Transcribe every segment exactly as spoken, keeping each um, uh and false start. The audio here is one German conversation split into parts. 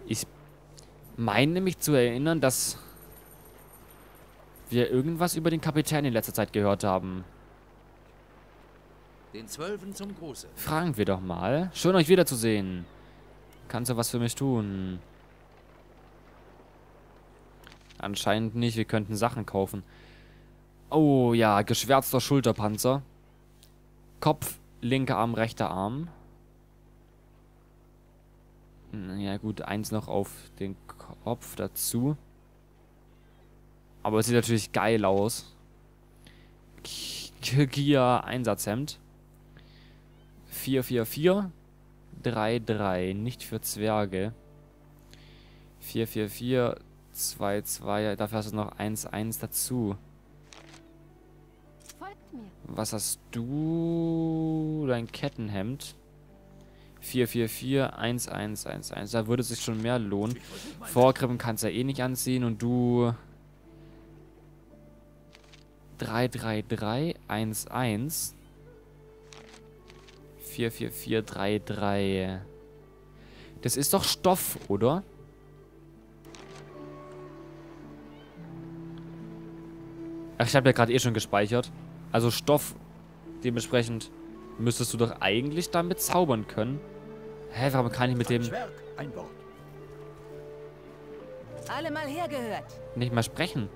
Ich meine mich zu erinnern, dass wir irgendwas über den Kapitän in letzter Zeit gehört haben. Den Zwölfen zum Gruße. Fragen wir doch mal. Schön, euch wiederzusehen. Kannst du was für mich tun? Anscheinend nicht. Wir könnten Sachen kaufen. Oh ja, geschwärzter Schulterpanzer. Kopf, linker Arm, rechter Arm. Ja gut, eins noch auf den Kopf dazu. Aber es sieht natürlich geil aus. Kia Einsatzhemd. vier vier vier. drei drei. Nicht für Zwerge. vier vier vier. zwei zwei. Dafür hast du noch eins eins dazu. Folgt mir. Was hast du? Dein Kettenhemd. vier vier vier. eins eins eins eins. Da würde es sich schon mehr lohnen. Vorgriffen kannst du ja eh nicht anziehen. Und du... drei drei drei. eins eins. vier vier vier. drei drei. Das ist doch Stoff, oder? Ach, ich habe ja gerade eh schon gespeichert. Also Stoff. Dementsprechend müsstest du doch eigentlich damit zaubern können. Hä, warum kann ich mit dem Schwerk ein Wort. Alle mal hergehört. nicht mal sprechen?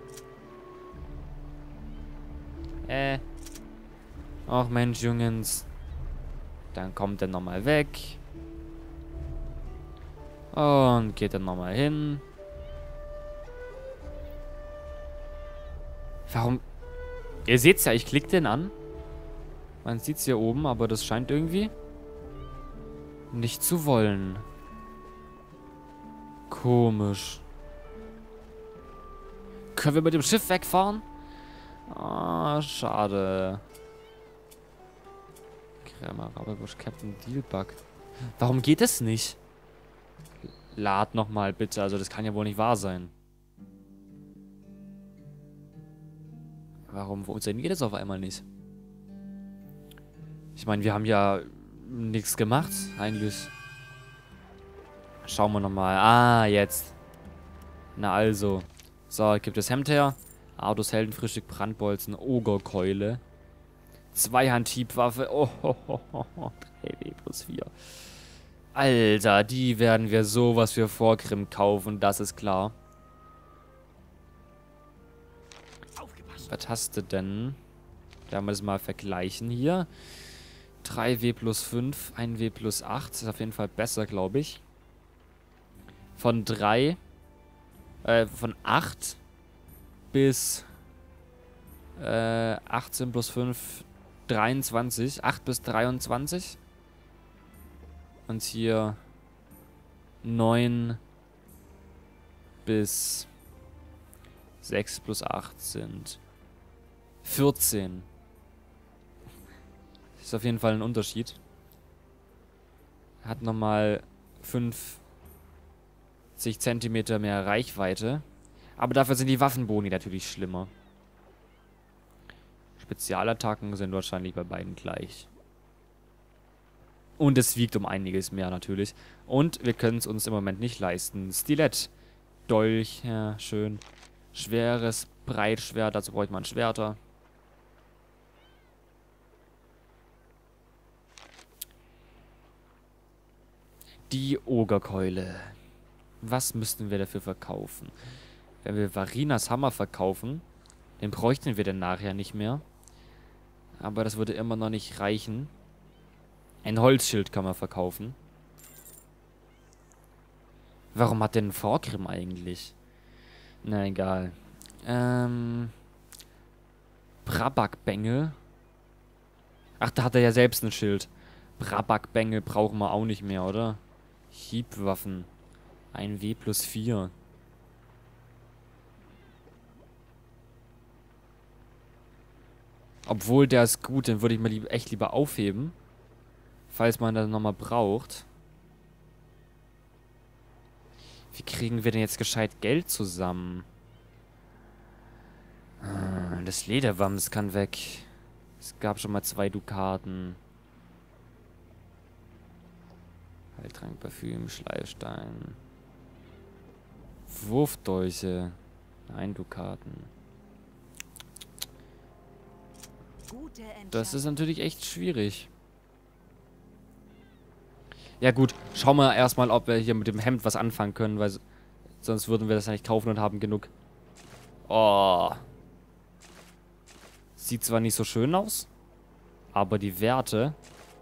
Äh. Ach Mensch, Jungens. Dann kommt er nochmal weg. Und geht dann nochmal hin. Warum? Ihr seht's ja, ich klicke den an. Man sieht's hier oben, aber das scheint irgendwie nicht zu wollen. Komisch. Können wir mit dem Schiff wegfahren? Ah, schade. Krämer, Raberbusch, Captain Dealbug. Warum geht es nicht? Lad nochmal bitte, also das kann ja wohl nicht wahr sein. Warum funktioniert das auf einmal nicht? Ich meine, wir haben ja nichts gemacht, eigentlich. Schauen wir nochmal. Ah, jetzt. Na also. So, gibt das Hemd her. Ardos Heldenfrühstück, Brandbolzen, Ogerkeule. Zweihand-Hiebwaffe. Oh, ho, ho, ho, ho. drei W plus vier. Alter, die werden wir sowas für Vorgrim kaufen, das ist klar. Was hast du denn? Werden wir das mal vergleichen hier. drei W plus fünf, ein W plus acht. Ist auf jeden Fall besser, glaube ich. Von drei, äh, von acht bis äh, achtzehn plus fünf, dreiundzwanzig. acht bis dreiundzwanzig. Und hier neun bis sechs plus acht sind vierzehn. Ist auf jeden Fall ein Unterschied. Hat nochmal fünfzig Zentimeter mehr Reichweite. Aber dafür sind die Waffenboni natürlich schlimmer. Spezialattacken sind wahrscheinlich bei beiden gleich. Und es wiegt um einiges mehr natürlich. Und wir können es uns im Moment nicht leisten. Stilett. Dolch, ja, schön. Schweres Breitschwert, dazu bräuchte man Schwerter. Die Ogerkeule. Was müssten wir dafür verkaufen? Wenn wir Varinas Hammer verkaufen, den bräuchten wir dann nachher nicht mehr. Aber das würde immer noch nicht reichen. Ein Holzschild kann man verkaufen. Warum hat denn ein Vorgrim eigentlich? Na egal. Ähm. Brabakbengel. Ach, da hat er ja selbst ein Schild. Brabakbengel brauchen wir auch nicht mehr, oder? Hiebwaffen. Ein W plus vier. Obwohl, der ist gut, den würde ich mir lieb, echt lieber aufheben. Falls man das nochmal braucht. Wie kriegen wir denn jetzt gescheit Geld zusammen? Das Lederwams kann weg. Es gab schon mal zwei Dukaten. Heiltrank, Parfüm, Schleifstein. Wurfdolche. Ein Dukaten. Gute Das ist Entscheidung. natürlich echt schwierig. Ja gut, schauen wir erstmal, ob wir hier mit dem Hemd was anfangen können, weil sonst würden wir das ja nicht kaufen und haben genug. Oh. Sieht zwar nicht so schön aus, aber die Werte,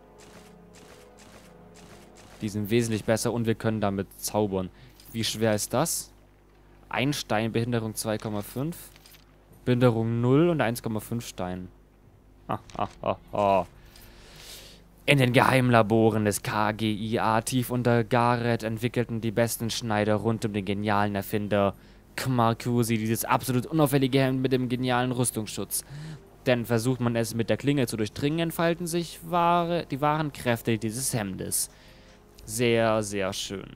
die sind wesentlich besser und wir können damit zaubern. Wie schwer ist das? Ein Stein, Behinderung zwei Komma fünf. Behinderung null und eins Komma fünf Stein. Ha, ha, ha, ha. In den Geheimlaboren des K G I A tief unter Gareth entwickelten die besten Schneider rund um den genialen Erfinder Marcusi dieses absolut unauffällige Hemd mit dem genialen Rüstungsschutz. Denn versucht man es mit der Klinge zu durchdringen, entfalten sich wahre, die wahren Kräfte dieses Hemdes. Sehr, sehr schön.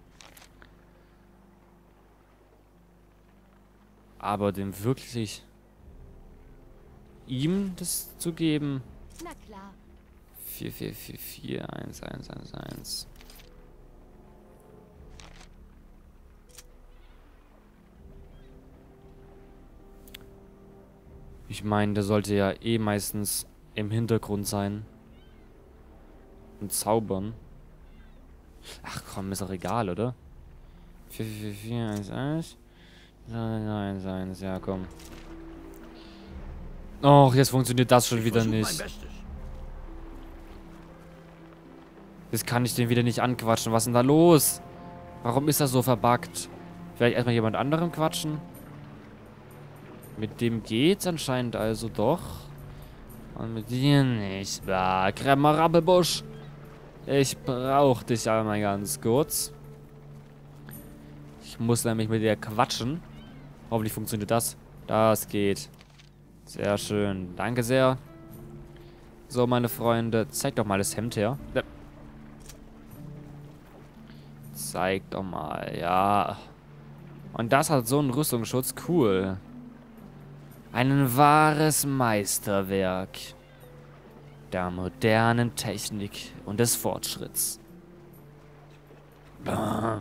Aber dem wirklich ihm das zu geben... Na klar. vier vier vier vier eins eins eins eins. Ich meine, der sollte ja eh meistens im Hintergrund sein. Und zaubern. Ach komm, ist doch egal, oder? vier vier vier eins eins. eins eins, ja komm. Och, jetzt funktioniert das schon Ich wieder versuch mein nicht. Bestes. Jetzt kann ich den wieder nicht anquatschen. Was ist denn da los? Warum ist er so verbuggt? Vielleicht erstmal jemand anderem quatschen? Mit dem geht's anscheinend also doch. Und mit dir nicht. Bah, Kremmer Rappelbusch. Ich brauch dich einmal ganz kurz. Ich muss nämlich mit dir quatschen. Hoffentlich funktioniert das. Das geht. Sehr schön. Danke sehr. So, meine Freunde. Zeigt doch mal das Hemd her. Ja. Zeig doch mal, ja. Und das hat so einen Rüstungsschutz. Cool. Ein wahres Meisterwerk der modernen Technik und des Fortschritts. Bah.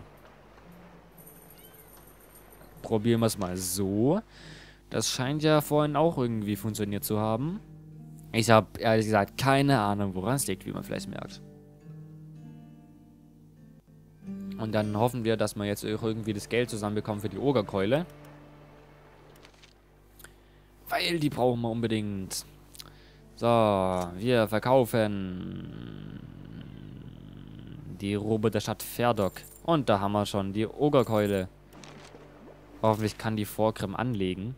Probieren wir es mal so. Das scheint ja vorhin auch irgendwie funktioniert zu haben. Ich habe ehrlich gesagt keine Ahnung, woran es liegt, wie man vielleicht merkt. Und dann hoffen wir, dass wir jetzt irgendwie das Geld zusammenbekommen für die Ogerkeule. Weil die brauchen wir unbedingt. So, wir verkaufen die Robe der Stadt Ferdok. Und da haben wir schon die Ogerkeule. Hoffentlich kann die Vorgrim anlegen.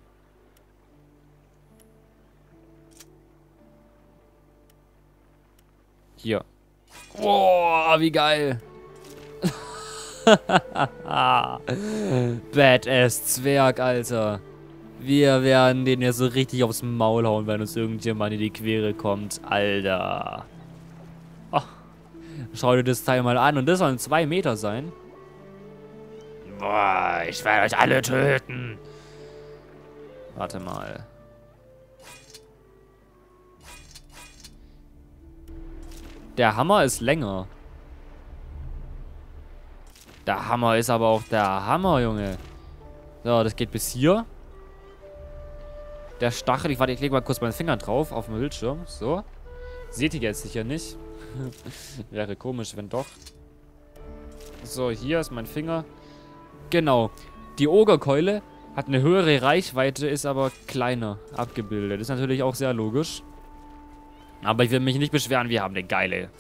Hier. Boah, wie geil. Badass Zwerg, Alter. Wir werden den ja so richtig aufs Maul hauen, wenn uns irgendjemand in die Quere kommt. Alter. Oh. Schau dir das Teil mal an. Und das sollen zwei Meter sein. Boah, ich werde euch alle töten. Warte mal. Der Hammer ist länger. Der Hammer ist aber auch der Hammer, Junge. So, das geht bis hier. Der Stachel, ich warte, ich lege mal kurz meinen Finger drauf auf dem Bildschirm. So. Seht ihr jetzt sicher nicht. Wäre komisch, wenn doch. So, hier ist mein Finger. Genau. Die Ogerkeule hat eine höhere Reichweite, ist aber kleiner abgebildet. Ist natürlich auch sehr logisch. Aber ich will mich nicht beschweren, wir haben eine geile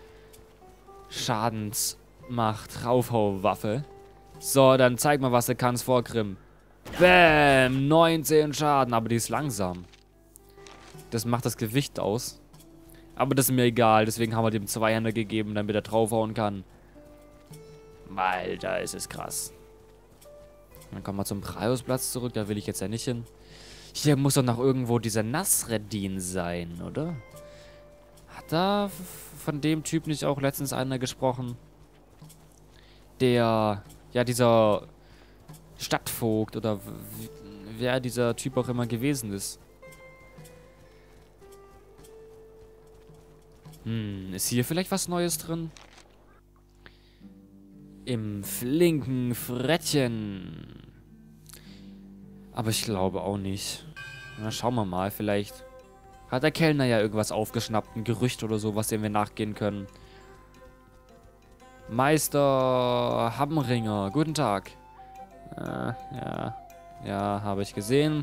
Schadensmacht, Raufhauwaffe. So, dann zeig mal, was du kannst, Vorgrim. Bäm, neunzehn Schaden, aber die ist langsam. Das macht das Gewicht aus. Aber das ist mir egal, deswegen haben wir dem Zweihänder gegeben, damit er draufhauen kann. Alter, ist es krass. Dann kommen wir zum Praiusplatz zurück, da will ich jetzt ja nicht hin. Hier muss doch noch irgendwo dieser Nasreddin sein, oder? Hat da von dem Typ nicht auch letztens einer gesprochen? Der, ja, dieser Stadtvogt oder wer dieser Typ auch immer gewesen ist. Hm, ist hier vielleicht was Neues drin? im flinken Frettchen. Aber ich glaube auch nicht. Na, schauen wir mal, vielleicht hat der Kellner ja irgendwas aufgeschnappt, ein Gerücht oder so, was dem wir nachgehen können. Meister Hamringer, guten Tag. Äh, ja, ja, habe ich gesehen.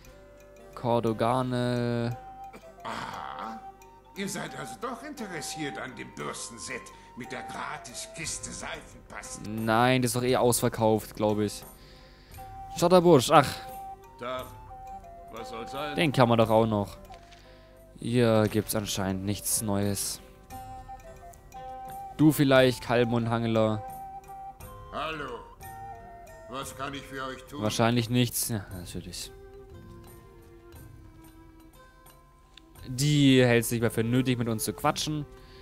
Cordogane. Ah, ihr seid also doch interessiert an dem Bürstenset mit der Gratiskiste Seifenpaste. Nein, das ist doch eh ausverkauft, glaube ich. Schotterbusch, ach, Tag. Was soll's sein? den kann man doch auch noch. Hier gibt's anscheinend nichts Neues. Du vielleicht, Kalmundhangler. Hallo. Was kann ich für euch tun? Wahrscheinlich nichts. Ja, natürlich. Die hält sich mal für nötig, mit uns zu quatschen.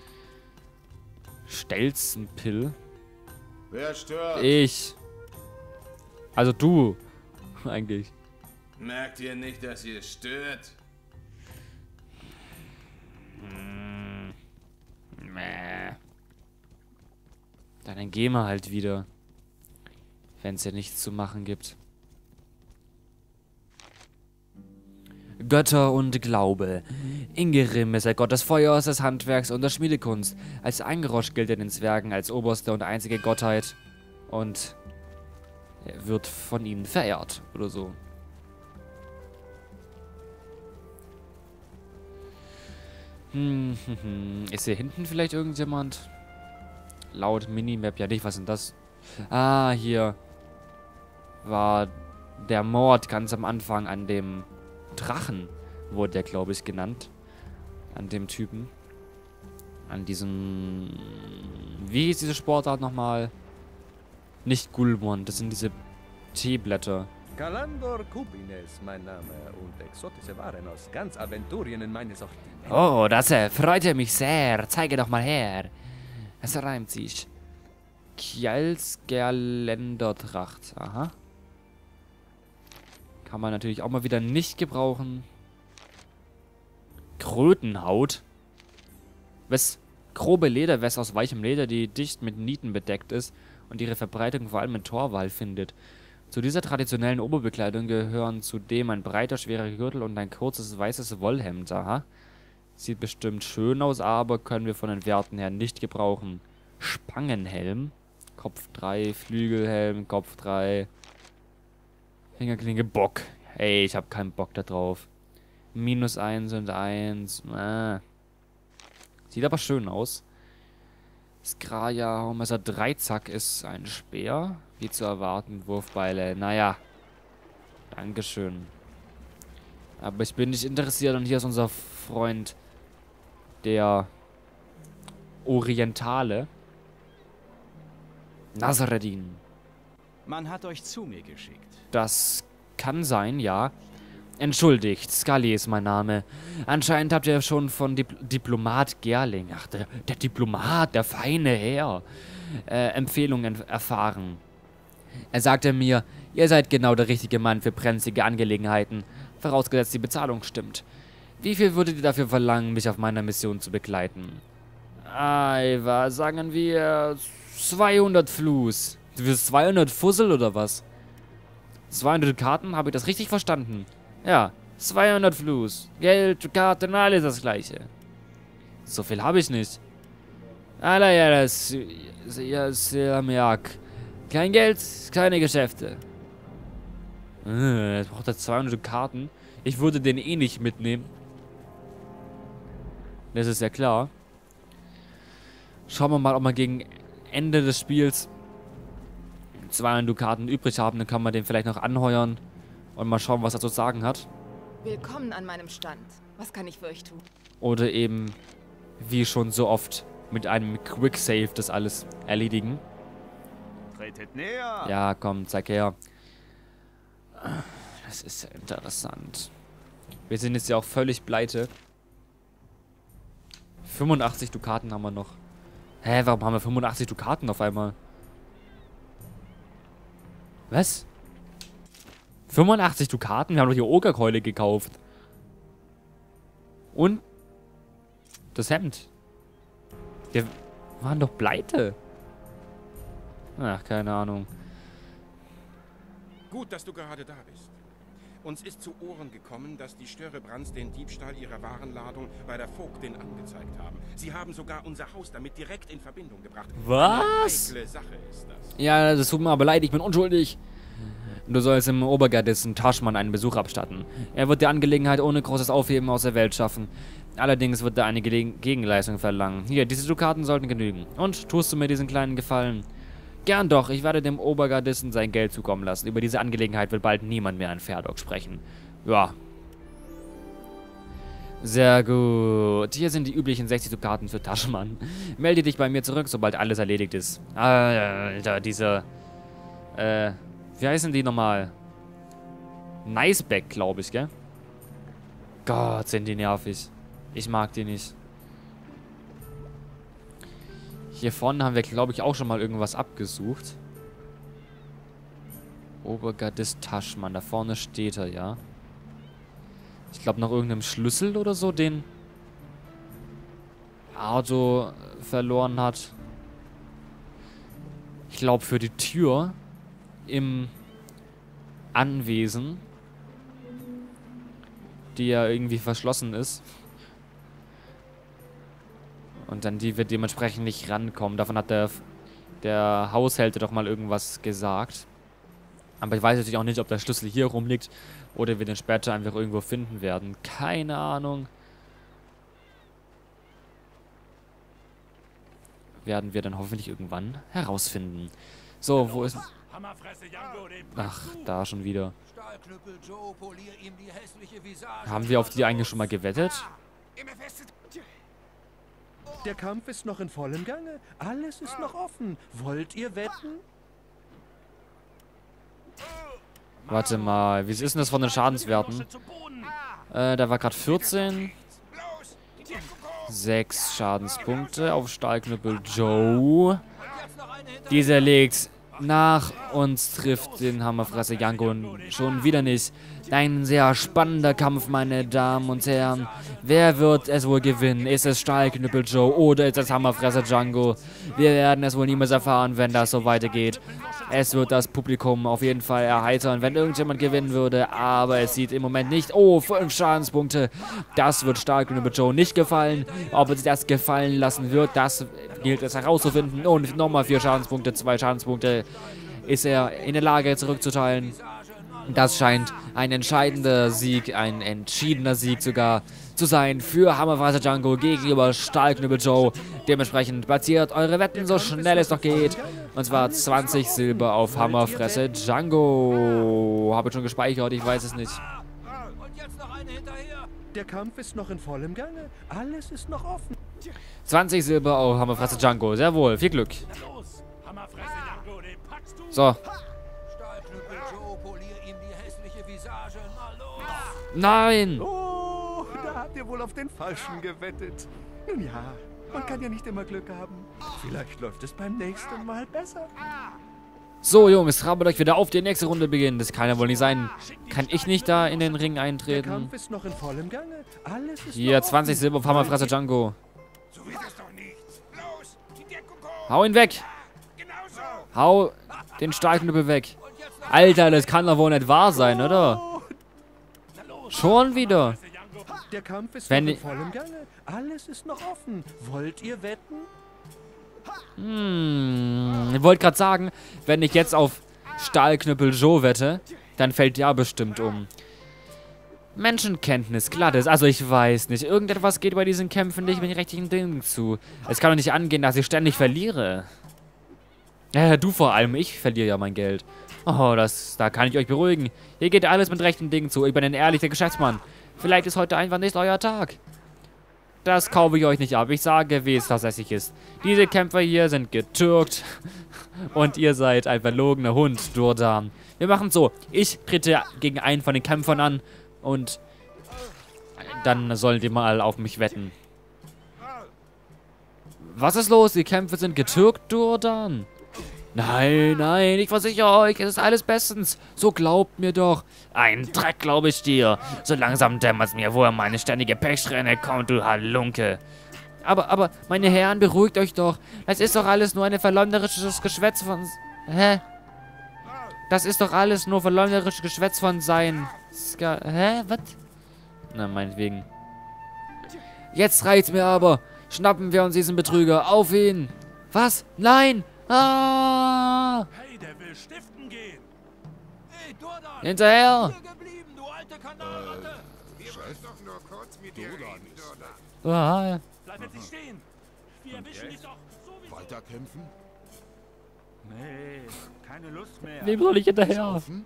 Stelzenpill. Wer stört? Ich. Also du. Eigentlich. Merkt ihr nicht, dass ihr stört? Hm. Mäh. Dann gehen wir halt wieder. Wenn es ja nichts zu machen gibt. Götter und Glaube. Ingerim ist der Gott des Feuers, des Handwerks und der Schmiedekunst. Als Angerosch gilt er den Zwergen als oberste und einzige Gottheit. Und er wird von ihnen verehrt. Oder so. Hm, hm, hm. Ist hier hinten vielleicht irgendjemand? Laut Minimap ja nicht. Was ist denn das? Ah, hier war der Mord ganz am Anfang an dem Drachen, wurde der, glaube ich, genannt. An dem Typen. An diesem... Wie hieß diese Sportart nochmal? Nicht Gulmon, das sind diese Teeblätter. Kalandor Kubin ist mein Name und exotische Waren aus ganz Aventurien in meine Sortiment. Oh, das äh, freut mich sehr. Zeige doch mal her. Es reimt sich. Kjelsgerländertracht. Aha. Kann man natürlich auch mal wieder nicht gebrauchen. Krötenhaut. Was? Grobe Lederwässer aus weichem Leder, die dicht mit Nieten bedeckt ist und ihre Verbreitung vor allem in Torwal findet. Zu dieser traditionellen Oberbekleidung gehören zudem ein breiter, schwerer Gürtel und ein kurzes, weißes Wollhemd. Aha. Sieht bestimmt schön aus, aber können wir von den Werten her nicht gebrauchen. Spangenhelm. Kopf drei, Flügelhelm, Kopf drei. Fingerklinge, Bock. Ey, ich habe keinen Bock da drauf. Minus eins und eins. Äh. Sieht aber schön aus. Skraja, Haumesser Dreizack ist ein Speer. Wie zu erwarten, Wurfbeile. Naja. Dankeschön. Aber ich bin nicht interessiert und hier ist unser Freund, der Orientale. Nasreddin. Man hat euch zu mir geschickt. Das kann sein, ja. Entschuldigt, Scully ist mein Name. Anscheinend habt ihr schon von Dip Diplomat Gerling, ach, der, der Diplomat, der feine Herr, äh, Empfehlungen erfahren. Er sagte mir, ihr seid genau der richtige Mann für brenzlige Angelegenheiten, vorausgesetzt die Bezahlung stimmt. Wie viel würdet ihr dafür verlangen, mich auf meiner Mission zu begleiten? Aiwa, sagen wir zweihundert Flus. Du willst zweihundert Fussel oder was? zweihundert Karten, habe ich das richtig verstanden? Ja, zweihundert Flus. Geld, Karten, alles das gleiche. So viel habe ich nicht. Alla ja, das... Ja, Silamiak. Kein Geld, keine Geschäfte. Äh, jetzt braucht er zweihundert Karten. Ich würde den eh nicht mitnehmen. Das ist ja klar. Schauen wir mal, ob wir gegen Ende des Spiels zweihundert Karten übrig haben. Dann kann man den vielleicht noch anheuern und mal schauen, was er zu sagen hat. Willkommen an meinem Stand. Was kann ich für euch tun? Oder eben, wie schon so oft, mit einem Quick Save das alles erledigen. Tretet näher! Ja, komm, zeig her. Das ist ja interessant. Wir sind jetzt ja auch völlig pleite. fünfundachtzig Dukaten haben wir noch. Hä, warum haben wir fünfundachtzig Dukaten auf einmal? Was? fünfundachtzig Dukaten? Wir haben doch die Ogerkeule gekauft. Und? Das Hemd. Wir waren doch pleite. Ach, keine Ahnung. Gut, dass du gerade da bist. Uns ist zu Ohren gekommen, dass die Störebrands den Diebstahl ihrer Warenladung bei der Vogtin angezeigt haben. Sie haben sogar unser Haus damit direkt in Verbindung gebracht. Was? Eine heikle Sache ist das. Ja, das tut mir aber leid, ich bin unschuldig. Du sollst im Obergardisten Taschmann einen Besuch abstatten. Er wird die Angelegenheit ohne großes Aufheben aus der Welt schaffen. Allerdings wird er eine Gelegen Gegenleistung verlangen. Hier, diese Dukaten sollten genügen. Und, tust du mir diesen kleinen Gefallen? Gern doch, ich werde dem Obergardisten sein Geld zukommen lassen. Über diese Angelegenheit wird bald niemand mehr in Ferdok sprechen. Ja. Sehr gut. Hier sind die üblichen sechzig Dukaten für Taschmann. Melde dich bei mir zurück, sobald alles erledigt ist. Alter, diese... Äh, wie heißen die nochmal? Niceback, glaube ich, gell? Gott, sind die nervig. Ich mag die nicht. Hier vorne haben wir, glaube ich, auch schon mal irgendwas abgesucht. Obergardist Taschmann. Da vorne steht er, ja. Ich glaube, nach irgendeinem Schlüssel oder so, den Ardo verloren hat. Ich glaube, für die Tür im Anwesen, die ja irgendwie verschlossen ist. Und dann die wird dementsprechend nicht rankommen. Davon hat der, der Haushälter doch mal irgendwas gesagt. Aber ich weiß natürlich auch nicht, ob der Schlüssel hier rumliegt oder wir den später einfach irgendwo finden werden. Keine Ahnung. Werden wir dann hoffentlich irgendwann herausfinden. So, wo ist... Ach, da schon wieder. Haben wir auf die eigentlich schon mal gewettet? Der Kampf ist noch in vollem Gange. Alles ist noch offen. Wollt ihr wetten? Warte mal, wie ist denn das von den Schadenswerten? Äh, da war gerade vierzehn. sechs Schadenspunkte auf Stahlknüppel Joe. Dieser legt nach uns, trifft den Hammerfresser Jango schon wieder nicht. Ein sehr spannender Kampf, meine Damen und Herren. Wer wird es wohl gewinnen? Ist es Stahlknüppel Joe oder ist es Hammerfresser Django? Wir werden es wohl niemals erfahren, wenn das so weitergeht. Es wird das Publikum auf jeden Fall erheitern, wenn irgendjemand gewinnen würde. Aber es sieht im Moment nicht... Oh, fünf Schadenspunkte. Das wird Stahlknüppel Joe nicht gefallen. Ob es das gefallen lassen wird, das gilt es herauszufinden. Und nochmal vier Schadenspunkte, zwei Schadenspunkte ist er in der Lage zurückzuteilen. Das scheint ein entscheidender Sieg, ein entschiedener Sieg sogar zu sein für Hammerfresser Django gegenüber Stahlknüppel Joe. Dementsprechend platziert eure Wetten so schnell es noch geht. Und zwar zwanzig Silber auf Hammerfresser Django. Habe schon gespeichert, ich weiß es nicht. Der Kampf ist noch in vollem Gange. Alles ist noch offen. zwanzig Silber auf Hammerfresser Django. Sehr wohl, viel Glück. So. Nein! Oh, da habt ihr wohl auf den Falschen gewettet. Nun ja, man kann ja nicht immer Glück haben. Vielleicht läuft es beim nächsten Mal besser. So, Jungs, trabbelt euch wieder auf, die nächste Runde beginnt. Das kann ja wohl nicht sein. Kann ich nicht da in den Ring eintreten? Der Kampf ist noch in vollem Gange. Alles ist Hier, noch zwanzig offen. Silber auf Hammerfresser Django. So wird es doch nichts. Los, die Deckung hoch. Hau ihn weg! Genau so. Hau den Stahlknüppel weg. Alter, das kann doch wohl nicht wahr sein, oder? Schon wieder. Der Kampf ist Wenn noch in ich- vollem Gange. Alles ist noch offen. Wollt ihr wetten? Hm, ich wollte gerade sagen, wenn ich jetzt auf Stahlknüppel Joe wette, dann fällt der bestimmt um. Menschenkenntnis, glattes. Also ich weiß nicht. Irgendetwas geht bei diesen Kämpfen nicht mit den richtigen Dingen zu. Es kann doch nicht angehen, dass ich ständig verliere. Ja, du vor allem. Ich verliere ja mein Geld. Oh, das, da kann ich euch beruhigen. Hier geht alles mit rechten Dingen zu. Ich bin ein ehrlicher Geschäftsmann. Vielleicht ist heute einfach nicht euer Tag. Das kaufe ich euch nicht ab. Ich sage, wie es tatsächlich ist. Diese Kämpfer hier sind getürkt. Und ihr seid ein verlogener Hund, Durdan. Wir machen so. Ich trete gegen einen von den Kämpfern an. Und dann sollen die mal auf mich wetten. Was ist los? Die Kämpfe sind getürkt, Durdan. Nein, nein, ich versichere euch, es ist alles bestens. So glaubt mir doch. Ein Dreck, glaube ich dir. So langsam dämmert es mir, woher meine ständige Pechsträhne kommt, du Halunke. Aber, aber, meine Herren, beruhigt euch doch. Das ist doch alles nur ein verleumderisches Geschwätz von... Hä? Das ist doch alles nur verleumderisches Geschwätz von sein. Ska Hä? Was? Na, meinetwegen. Jetzt reicht's mir aber. Schnappen wir uns diesen Betrüger. Auf ihn. Was? Nein. Ah. Hey, der will stiften gehen. Hey, Durdan! Hinterher. Geblieben, du alte Kanalratte! Wir wollen doch nur kurz mit dir reden, Durdan. Ah. Bleib jetzt stehen! Wir erwischen dich doch sowieso! Weiterkämpfen? Nee, keine Lust mehr. Wem soll ich hinterher? Saufen?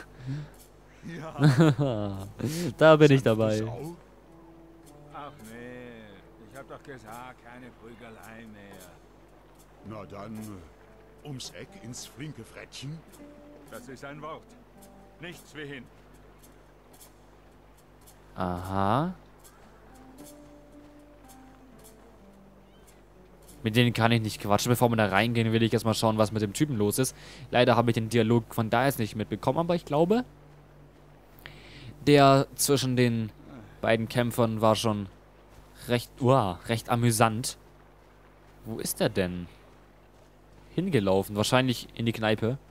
Ja. Da bin ich dabei. Sau? Ach nee, ich hab doch gesagt, keine Prügelei mehr. Na dann, äh, ums Eck ins flinke Frettchen. Das ist ein Wort. Nichts wie hin. Aha. Mit denen kann ich nicht quatschen. Bevor wir da reingehen, will ich erstmal schauen, was mit dem Typen los ist. Leider habe ich den Dialog von da jetzt nicht mitbekommen, aber ich glaube, der zwischen den beiden Kämpfern war schon recht, uah, recht amüsant. Wo ist er denn? Hingelaufen, wahrscheinlich in die Kneipe.